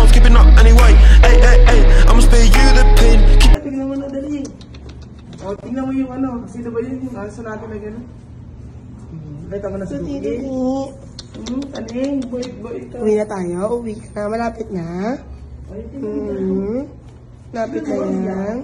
I'm skipping up anyway. Ay, ay, ay, I'ma spare you the pain. Tingnan mo na, dali. O, tingnan mo yung ano. Kasi diba yun yung aso natin na gano'n? Kita mo na sa dugin. Taning, boy ka. Uwi na tayo. Uwi ka na. Malapit na. Malapit na yan.